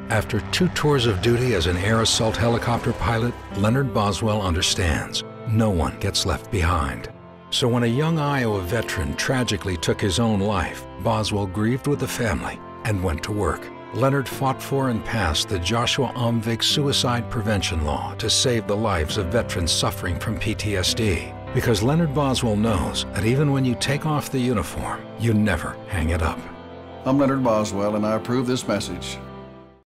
After 2 tours of duty as an air assault helicopter pilot, Leonard Boswell understands no one gets left behind. So when a young Iowa veteran tragically took his own life, Boswell grieved with the family and went to work. Leonard fought for and passed the Joshua Omvig Suicide Prevention Law to save the lives of veterans suffering from PTSD. Because Leonard Boswell knows that even when you take off the uniform, you never hang it up. I'm Leonard Boswell, and I approve this message.